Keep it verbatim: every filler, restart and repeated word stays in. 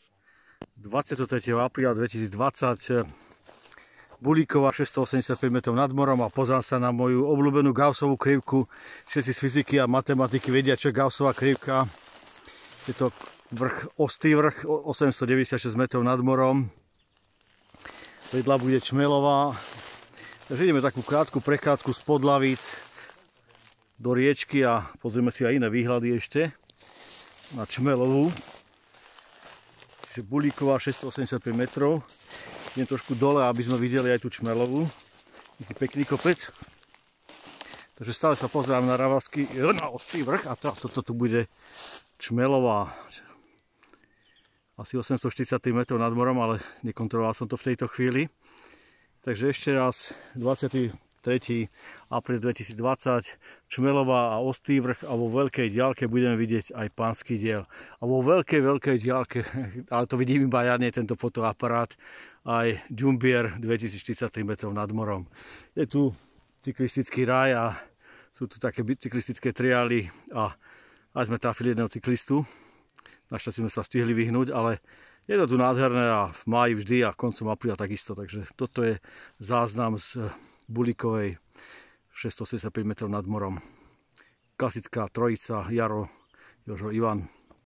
dvadsiateho tretieho apríla dvetisícdvadsať. Bulíková šesťstoosemdesiatpäť metrov nad morom a pozerám sa na moju obľúbenú Gaussovú krivku. Všetci z fyziky a matematiky vedia, čo je Gaussová krivka. Je to vrch, ostrý vrch, osemstodeväťdesiatšesť metrov nad morom. Vedľa bude Čmelová. Takže ideme takú krátku prechádzku z Podlavíc do riečky a pozrieme si aj iné výhľady ešte na Čmelovú. Čiže Bulíková šesťstoosemdesiatpäť metrov. Idem trošku dole, aby sme videli aj tú Čmelovú. Taký pekný kopec. Takže stále sa pozerám na Ravasky, na ostrý vrch a teraz toto tu bude Čmelová. Asi osemstoštyridsať metrov nad morom, ale nekontroloval som to v tejto chvíli. Takže ešte raz, dvadsiateho tretieho apríla dvetisícdvadsať, Čmelová a ostrý vrch a vo veľkej diaľke budeme vidieť aj Pánsky diel. A vo veľkej, veľkej diaľke, ale to vidím iba ja, nie tento fotoaparát, aj Ďumbier dvetisícštyridsaťtri metrov nad morom. Je tu cyklistický raj a sú tu také cyklistické triály a aj sme trafili jedného cyklistu. Našťastie sme sa stihli vyhnúť, ale je to tu nádherné a v máji vždy a koncom apríla takisto. Takže toto je záznam z Bulíkovej šesťstoosemdesiatpäť metrov nad morom. Klasická trojica, Jaro, Jožo, Ivan.